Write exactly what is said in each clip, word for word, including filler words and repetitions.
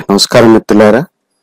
నమస్కారం మిత్రులారా,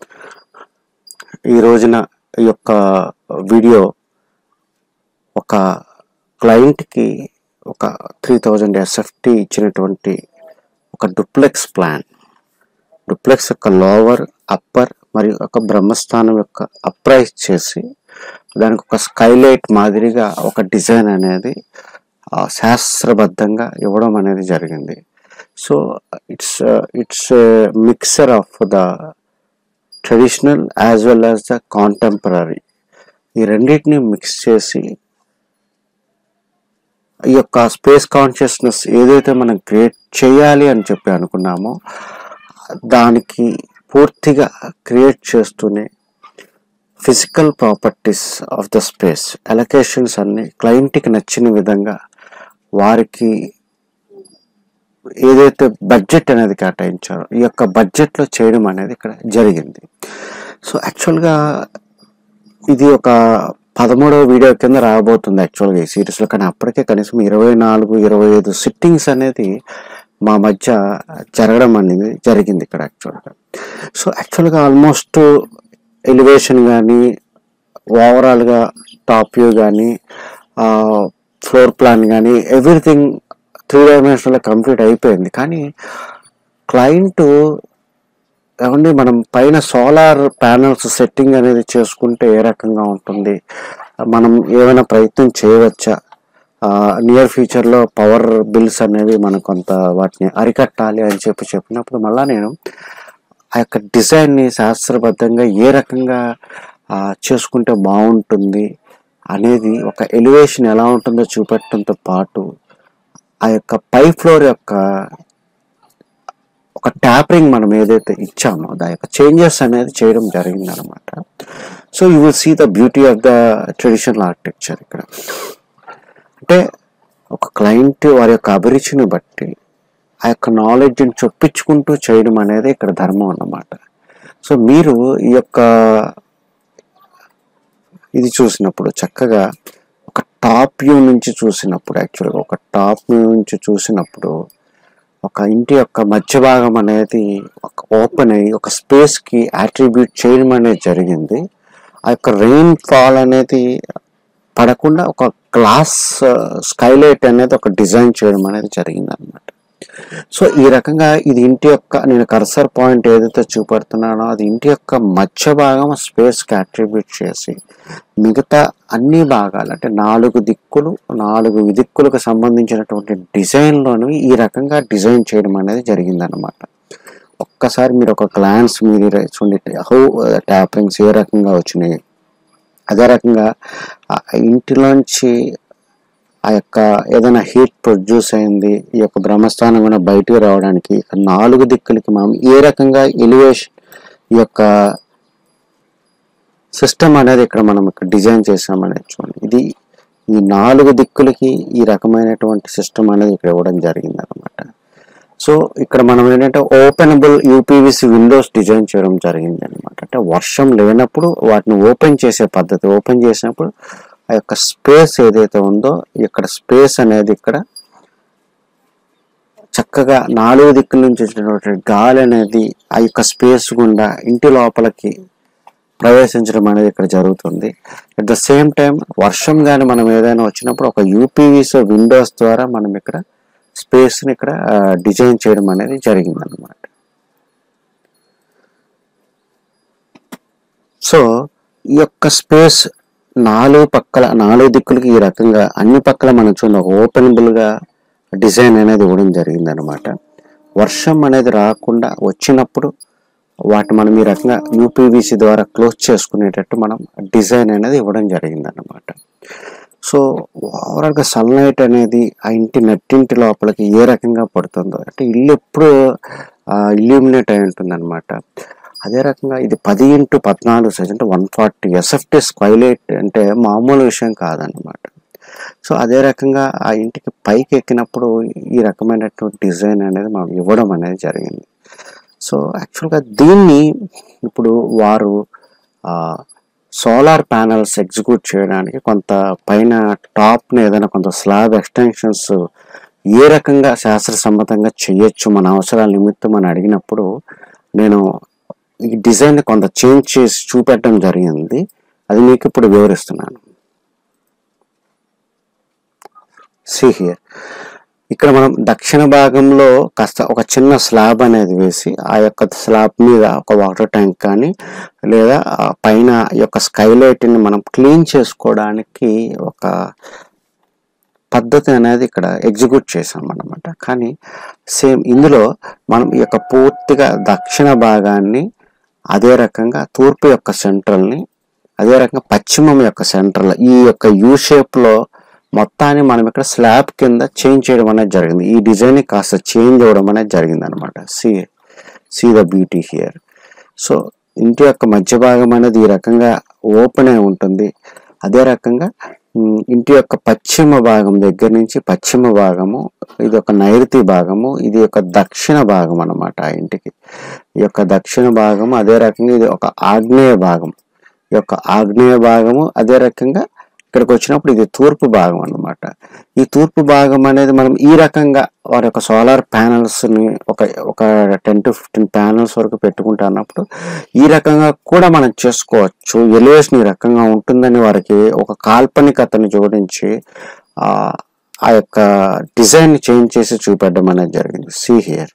ఈ రోజున ఈ యొక్క వీడియో ఒక క్లయింట్కి ఒక త్రీ థౌజండ్ ఎస్ఎఫ్టీ ఇచ్చినటువంటి ఒక డూప్లెక్స్ ప్లాన్. డూప్లెక్స్ యొక్క లోవర్, అప్పర్ మరియు ఒక బ్రహ్మస్థానం యొక్క అప్రైజ్ చేసి దానికి ఒక స్కైలైట్ మాదిరిగా ఒక డిజైన్ అనేది శాస్త్రబద్ధంగా ఇవ్వడం అనేది జరిగింది. So it's it's mixer of the traditional as well as the contemporary. ఈ రెండింటిని మిక్స్ చేసి ఈ యొక్క స్పేస్ కాన్షియస్నెస్ ఏదైతే మనం క్రియేట్ చేయాలి అని చెప్పి అనుకున్నామో దానికి పూర్తిగా క్రియేట్ చేస్తూనే physical properties of the space allocations అన్ని క్లయింట్కి నచ్చిన విధంగా వారికి ఏదైతే బడ్జెట్ అనేది కేటాయించారో ఈ యొక్క బడ్జెట్లో చేయడం అనేది ఇక్కడ జరిగింది. సో యాక్చువల్గా ఇది ఒక పదమూడవ వీడియో కింద రాబోతుంది యాక్చువల్గా ఈ సిరీస్లో, కానీ అప్పటికే కనీసం ఇరవై నాలుగు ఇరవై ఐదు సిట్టింగ్స్ అనేది మా మధ్య జరగడం అనేది జరిగింది ఇక్కడ యాక్చువల్గా. సో యాక్చువల్గా ఆల్మోస్ట్ ఎలివేషన్ కానీ ఓవరాల్గా టాప్ వ్యూ కానీ ఫ్లోర్ ప్లాన్ కానీ ఎవ్రీథింగ్ త్రీ డైమెన్షన్లో కంప్లీట్ అయిపోయింది. కానీ క్లయింట్ ఏమండి మనం పైన సోలార్ ప్యానల్స్ సెట్టింగ్ అనేది చేసుకుంటే ఏ రకంగా ఉంటుంది, మనం ఏమైనా ప్రయత్నం చేయవచ్చా, నియర్ ఫ్యూచర్లో పవర్ బిల్స్ అనేవి మనం కొంత వాటిని అరికట్టాలి అని చెప్పి చెప్పినప్పుడు మళ్ళీ నేను ఆ యొక్క డిజైన్ని శాస్త్రబద్ధంగా ఏ రకంగా చేసుకుంటే బాగుంటుంది అనేది ఒక ఎలివేషన్ ఎలా ఉంటుందో చూపెట్టడంతో పాటు ఆ యొక్క పై ఫ్లోర్ యొక్క ఒక ట్యాపరింగ్ మనం ఏదైతే ఇచ్చామో దాని యొక్క చేంజెస్ అనేది చేయడం జరిగింది అనమాట. So you will see the beauty of the traditional architecture. ఇక్కడ అంటే ఒక క్లయింట్ వారి యొక్క అభిరుచిని బట్టి ఆ యొక్క నాలెడ్జ్ని చొప్పించుకుంటూ చేయడం అనేది ఇక్కడ ధర్మం అన్నమాట. సో మీరు ఈ యొక్క ఇది చూసినప్పుడు చక్కగా ఒక టాప్ వ్యూ నుంచి చూసినప్పుడు యాక్చువల్గా ఒక టాప్ వ్యూ నుంచి చూసినప్పుడు ఒక ఇంటి యొక్క మధ్య భాగం అనేది ఒక ఓపెన్ అయ్యి ఒక స్పేస్కి అట్రిబ్యూట్ చేయడం అనేది జరిగింది. ఆ యొక్క రెయిన్ ఫాల్ అనేది పడకుండా ఒక గ్లాస్ స్కైలైట్ అనేది ఒక డిజైన్ చేయడం అనేది జరిగింది అనమాట. సో ఈ రకంగా ఇది ఇంటి యొక్క నేను కర్సర్ పాయింట్ ఏదైతే చూపెడుతున్నానో అది ఇంటి యొక్క మధ్య భాగం స్పేస్కి అట్రిబ్యూట్ చేసి మిగతా అన్ని భాగాలు అంటే నాలుగు దిక్కులు నాలుగు దిక్కులకు సంబంధించినటువంటి డిజైన్లోని ఈ రకంగా డిజైన్ చేయడం అనేది జరిగిందనమాట. ఒక్కసారి మీరు ఒక గ్లాన్స్ మీరు చూడండి హౌ ట్యాపరింగ్స్ ఏ రకంగా వచ్చినాయి. అదే రకంగా ఇంటిలోంచి ఆ యొక్క ఏదైనా హీట్ ప్రొడ్యూస్ అయింది ఈ యొక్క బ్రహ్మస్థానం కూడా బయటికి రావడానికి నాలుగు దిక్కులకి మనం ఏ రకంగా ఎలివేషన్ ఈ యొక్క సిస్టమ్ అనేది ఇక్కడ మనం ఇక్కడ డిజైన్ చేసామనేది చూడండి. ఇది ఈ నాలుగు దిక్కులకి ఈ రకమైనటువంటి సిస్టమ్ అనేది ఇక్కడ ఇవ్వడం జరిగింది అనమాట. సో ఇక్కడ మనం ఏంటంటే ఓపెనబుల్ యూపీవీసీ విండోస్ డిజైన్ చేయడం జరిగింది అనమాట. అంటే వర్షం లేనప్పుడు వాటిని ఓపెన్ చేసే పద్ధతి, ఓపెన్ చేసినప్పుడు ఆ యొక్క స్పేస్ ఏదైతే ఉందో ఇక్కడ స్పేస్ అనేది ఇక్కడ చక్కగా నాలుగు దిక్కుల నుంచి వచ్చినటువంటి గాలి అనేది ఆ యొక్క స్పేస్ గుండా ఇంటి లోపలికి ప్రవేశించడం అనేది ఇక్కడ జరుగుతుంది. అట్ ద సేమ్ టైం వర్షం కానీ మనం ఏదైనా వచ్చినప్పుడు ఒక యూపీవీసీ విండోస్ ద్వారా మనం ఇక్కడ స్పేస్ని ఇక్కడ డిజైన్ చేయడం అనేది జరిగింది అన్నమాట. సో ఈ యొక్క స్పేస్ నాలుగు పక్కల నాలుగు దిక్కులకి ఈ రకంగా అన్ని పక్కల మనం చూడండి ఒక ఓపెనబుల్గా డిజైన్ అనేది ఇవ్వడం జరిగింది అనమాట. వర్షం అనేది రాకుండా వచ్చినప్పుడు వాటి మనం ఈ రకంగా యూపీవీసీ ద్వారా క్లోజ్ చేసుకునేటట్టు మనం డిజైన్ అనేది ఇవ్వడం జరిగింది అనమాట. సో ఓవరాల్గా సన్లైట్ అనేది ఆ ఇంటి నట్టింటి లోపలికి ఏ రకంగా పడుతుందో అంటే ఇల్లు ఎప్పుడు ఇల్యూమినేట్ అయి ఉంటుంది అనమాట. అదే రకంగా ఇది పది ఇంటూ పద్నాలుగు సైజ్ అంటే వన్ ఫార్టీ ఎస్ఎఫ్టీ స్కైలైట్ అంటే మామూలు విషయం కాదన్నమాట. సో అదే రకంగా ఆ ఇంటికి పైకి ఎక్కినప్పుడు ఈ రకమైనటువంటి డిజైన్ అనేది మనం ఇవ్వడం అనేది జరిగింది. సో యాక్చువల్గా దీన్ని ఇప్పుడు వారు సోలార్ ప్యానల్స్ ఎగ్జిక్యూట్ చేయడానికి కొంత పైన టాప్ని ఏదైనా కొంత స్లాబ్ ఎక్స్టెన్షన్స్ ఏ రకంగా శాస్త్రసమ్మతంగా చేయొచ్చు మన అవసరాల నిమిత్తం అని అడిగినప్పుడు నేను ఈ డిజైన్ కొంత చేంజ్ చేసి చూపెట్టడం జరిగింది. అది మీకు ఇప్పుడు వివరిస్తున్నాను. సీ హియర్, ఇక్కడ మనం దక్షిణ భాగంలో కాస్త ఒక చిన్న స్లాబ్ అనేది వేసి ఆ యొక్క స్లాబ్ మీద ఒక వాటర్ ట్యాంక్ కానీ లేదా పైన ఈ యొక్క స్కైలైట్ని మనం క్లీన్ చేసుకోవడానికి ఒక పద్ధతి అనేది ఇక్కడ ఎగ్జిక్యూట్ చేసాం అన్నమాట. కానీ సేమ్ ఇందులో మనం ఈ యొక్క పూర్తిగా దక్షిణ భాగాన్ని, అదే రకంగా తూర్పు యొక్క సెంట్రల్ని, అదే రకంగా పశ్చిమం యొక్క సెంట్రల్, ఈ యొక్క యూ షేప్లో మొత్తాన్ని మనం ఇక్కడ స్లాబ్ కింద చేంజ్ చేయడం అనేది జరిగింది. ఈ డిజైన్ కాస్త చేంజ్ అవ్వడం అనేది జరిగింది అనమాట. See see the beauty here. So ఇంటి యొక్క మధ్య భాగం అనేది ఈ రకంగా ఓపెన్ అయి ఉంటుంది. అదే రకంగా ఇంటి యొక్క పశ్చిమ భాగం దగ్గర నుంచి పశ్చిమ భాగము, ఇది ఒక నైరుతి భాగము, ఇది ఒక దక్షిణ భాగం అన్నమాట. ఆ ఇంటికి ఈ యొక్క దక్షిణ భాగము, అదే రకంగా ఇది ఒక ఆగ్నేయ భాగం, ఈ యొక్క ఆగ్నేయ భాగము, అదే రకంగా ఇక్కడికి వచ్చినప్పుడు ఇది తూర్పు భాగం అన్నమాట. ఈ తూర్పు భాగం అనేది మనం ఈ రకంగా వారి యొక్క సోలార్ ప్యానల్స్ని ఒక ఒక టెన్ టు ఫిఫ్టీన్ ప్యానల్స్ వరకు పెట్టుకుంటా అన్నప్పుడు ఈ రకంగా కూడా మనం చేసుకోవచ్చు. ఎలివేషన్ ఈ రకంగా ఉంటుందని వారికి ఒక కాల్పనికతని జోడించి ఆ యొక్క డిజైన్ చేంజ్ చేసి చూపెట్టడం అనేది జరిగింది. See here.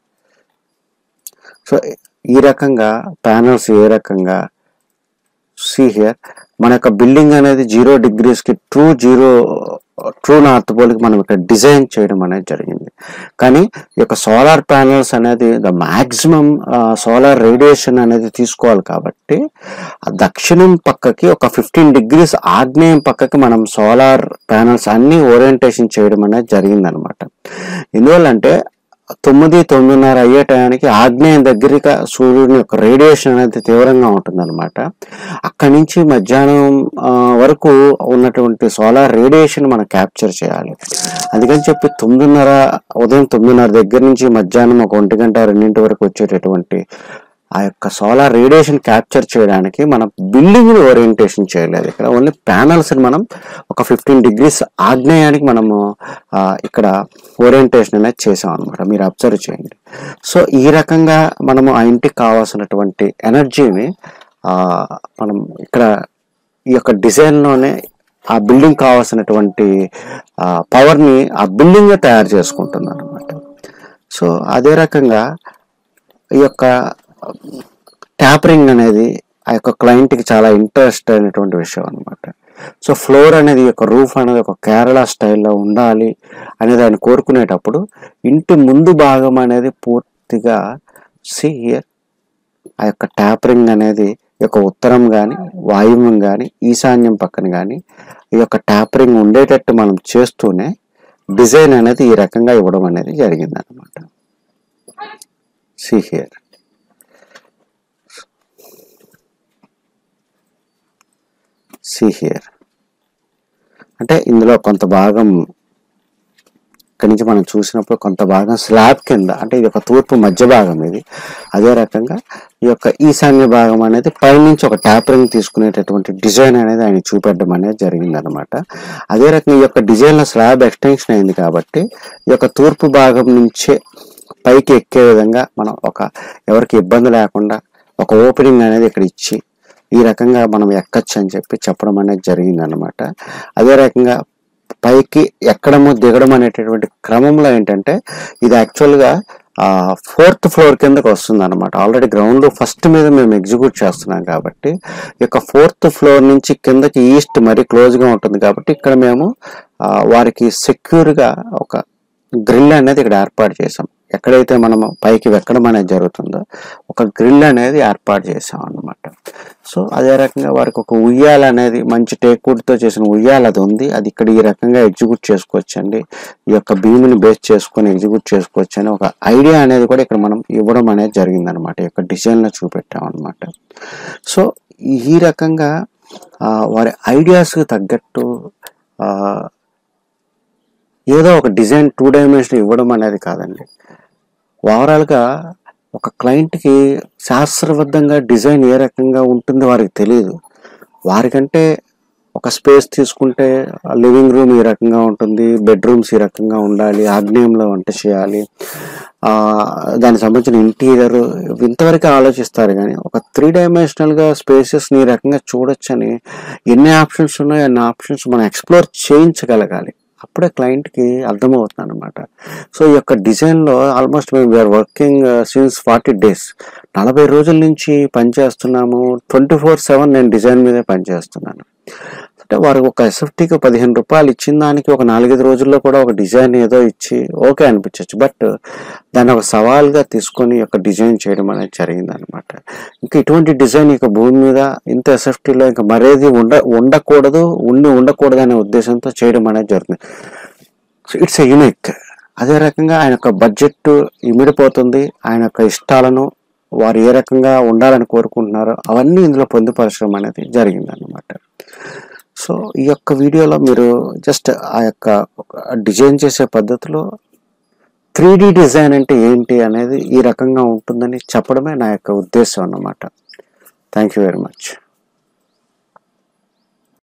సో ఈ రకంగా ప్యానల్స్ ఏ రకంగా, సీ హియర్, మన యొక్క బిల్డింగ్ అనేది జీరో డిగ్రీస్ కి ట్రూ జీరో ట్రూ నార్త్ పోల్కి మనం ఇక్కడ డిజైన్ చేయడం అనేది జరిగింది. కానీ ఈ యొక్క సోలార్ ప్యానల్స్ అనేది ద మ్యాక్సిమం సోలార్ రేడియేషన్ అనేది తీసుకోవాలి కాబట్టి దక్షిణం పక్కకి ఒక ఫిఫ్టీన్ డిగ్రీస్ ఆగ్నేయం పక్కకి మనం సోలార్ ప్యానల్స్ అన్ని ఓరియంటేషన్ చేయడం అనేది జరిగింది అనమాట. ఎందువల్లంటే తొమ్మిది తొమ్మిదిన్నర అయ్యే టయానికి ఆగ్నేయం దగ్గరగా సూర్యుని యొక్క రేడియేషన్ అనేది తీవ్రంగా ఉంటుంది అనమాట. అక్కడి నుంచి మధ్యాహ్నం వరకు ఉన్నటువంటి సోలార్ రేడియేషన్ మనం క్యాప్చర్ చేయాలి. అందుకని చెప్పి తొమ్మిదిన్నర ఉదయం తొమ్మిదిన్నర దగ్గర నుంచి మధ్యాహ్నం ఒక ఒంటి గంట రెండింటి వరకు వచ్చేటటువంటి ఆ యొక్క సోలార్ రేడియేషన్ క్యాప్చర్ చేయడానికి మనం బిల్డింగ్ ఓరియంటేషన్ చేయలేదు. ఇక్కడ ఓన్లీ ప్యానల్స్ మనం ఒక ఫిఫ్టీన్ డిగ్రీస్ ఆగ్నేయానికి మనము ఇక్కడ ఓరియంటేషన్ అనేది చేసాం అనమాట. మీరు అబ్జర్వ్ చేయండి. సో ఈ రకంగా మనము ఆ ఇంటికి కావాల్సినటువంటి ఎనర్జీని మనం ఇక్కడ ఈ యొక్క డిజైన్లోనే ఆ బిల్డింగ్ కావాల్సినటువంటి పవర్ని ఆ బిల్డింగ్ తయారు చేసుకుంటుంది అనమాట. సో అదే రకంగా ఈ యొక్క ట్యాపరింగ్ అనేది ఆ యొక్క క్లయింట్కి చాలా ఇంట్రెస్ట్ అయినటువంటి విషయం అనమాట. సో ఫ్లోర్ అనేది ఈ యొక్క రూఫ్ అనేది ఒక కేరళ స్టైల్లో ఉండాలి అనేది ఆయన కోరుకునేటప్పుడు ఇంటి ముందు భాగం అనేది పూర్తిగా సీ హియర్ ఆ యొక్క ట్యాపరింగ్ అనేది ఈ యొక్క ఉత్తరం కానీ వాయువ్యం కానీ ఈశాన్యం పక్కన కానీ ఈ యొక్క ట్యాపరింగ్ ఉండేటట్టు మనం చేస్తూనే డిజైన్ అనేది ఈ రకంగా ఇవ్వడం అనేది జరిగింది అనమాట. See here. సీ హియర్ అంటే ఇందులో కొంత భాగం ఇక్కడి నుంచి మనం చూసినప్పుడు కొంత భాగం స్లాబ్ కింద, అంటే ఇది ఒక తూర్పు మధ్య భాగం ఇది. అదే రకంగా ఈ యొక్క ఈశాన్య భాగం అనేది పైనుంచి ఒక ట్యాపరింగ్ తీసుకునేటటువంటి డిజైన్ అనేది ఆయన చూపెట్టడం అనేది జరిగింది అనమాట. అదే రకంగా ఈ యొక్క డిజైన్లో స్లాబ్ ఎక్స్టెన్షన్ అయింది కాబట్టి ఈ యొక్క తూర్పు భాగం నుంచే పైకి ఎక్కే విధంగా మనం ఒక ఎవరికి ఇబ్బంది లేకుండా ఒక ఓపెనింగ్ అనేది ఇక్కడ ఇచ్చి ఈ రకంగా మనం ఎక్కచ్చు అని చెప్పి చెప్పడం అనేది జరిగింది అనమాట. అదే రకంగా పైకి ఎక్కడము దిగడం అనేటటువంటి క్రమంలో ఏంటంటే ఇది యాక్చువల్గా ఫోర్త్ ఫ్లోర్ కిందకి వస్తుంది అనమాట. ఆల్రెడీ గ్రౌండ్ ఫస్ట్ మీద మేము ఎగ్జిక్యూట్ చేస్తున్నాం కాబట్టి ఈ యొక్క ఫోర్త్ ఫ్లోర్ నుంచి కిందకి ఈస్ట్ మరీ క్లోజ్గా ఉంటుంది కాబట్టి ఇక్కడ మేము వారికి సెక్యూర్గా ఒక గ్రిల్ అనేది ఇక్కడ ఏర్పాటు చేసాం. ఎక్కడైతే మనము పైకి వెక్కడం అనేది జరుగుతుందో ఒక గ్రిల్ అనేది ఏర్పాటు చేసాం అన్నమాట. సో అదే రకంగా వారికి ఒక ఉయ్యాల అనేది మంచి టేక్వుడ్తో చేసిన ఉయ్యాల అది ఉంది. అది ఇక్కడ ఈ రకంగా ఎగ్జిక్యూట్ చేసుకోవచ్చండి. ఈ యొక్క భీముని బేస్ చేసుకొని ఎగ్జిక్యూట్ చేసుకోవచ్చు అని ఒక ఐడియా అనేది కూడా ఇక్కడ మనం ఇవ్వడం అనేది జరిగింది అనమాట. ఈ యొక్క డిజైన్లో చూపెట్టాం అనమాట. సో ఈ రకంగా వారి ఐడియాస్కి తగ్గట్టు ఏదో ఒక డిజైన్ టూ డైమెన్షన్ ఇవ్వడం అనేది కాదండి. ఓవరాల్గా ఒక క్లయింట్కి శాస్త్రబద్ధంగా డిజైన్ ఏ రకంగా ఉంటుందో వారికి తెలియదు. వారికంటే ఒక స్పేస్ తీసుకుంటే లివింగ్ రూమ్ ఈ రకంగా ఉంటుంది, బెడ్రూమ్స్ ఈ రకంగా ఉండాలి, ఆగ్నేయంలో వంట చేయాలి, దానికి సంబంధించిన ఇంటీరియర్ ఇంతవరకు ఆలోచిస్తారు, కానీ ఒక త్రీ డైమెన్షనల్గా స్పేసెస్ని ఈ రకంగా చూడొచ్చని ఎన్ని ఆప్షన్స్ ఉన్నాయో అన్ని ఆప్షన్స్ మనం ఎక్స్ప్లోర్ చేయించగలగాలి. అప్పుడే క్లయింట్కి అర్థమవుతుంది అనమాట. సో ఈ యొక్క డిజైన్లో ఆల్మోస్ట్ మేము we're working since forty days నలభై రోజుల నుంచి పనిచేస్తున్నాము. ట్వంటీ ఫోర్ సెవెన్ నేను డిజైన్ మీదే పనిచేస్తున్నాను. అంటే వారు ఒక ఎస్ఎఫ్టీకి పదిహేను రూపాయలు ఇచ్చిన దానికి ఒక నాలుగైదు రోజుల్లో కూడా ఒక డిజైన్ ఏదో ఇచ్చి ఓకే అనిపించవచ్చు. బట్ దాన్ని ఒక సవాల్గా తీసుకొని ఒక డిజైన్ చేయడం అనేది జరిగింది అనమాట. ఇంకా ఇటువంటి డిజైన్ ఇక భూమి మీద ఇంత ఎస్ఎఫ్టీలో ఇంకా మరేది ఉండ ఉండకూడదు ఉండి ఉండకూడదు అనే ఉద్దేశంతో చేయడం అనేది జరుగుతుంది. So it's a unique. అదే రకంగా ఆయన యొక్క బడ్జెట్ ఇమిడిపోతుంది. ఆయన యొక్క ఇష్టాలను వారు ఏ రకంగా ఉండాలని కోరుకుంటున్నారో అవన్నీ ఇందులో పొందుపరచడం అనేది జరిగింది అనమాట. సో ఈ యొక్క వీడియోలో మీరు జస్ట్ ఆ యొక్క డిజైన్ చేసే పద్ధతిలో త్రీ డి డిజైన్ అంటే ఏంటి అనేది ఈ రకంగా ఉంటుందని చెప్పడమే నా యొక్క ఉద్దేశం అన్నమాట. Thank you very much.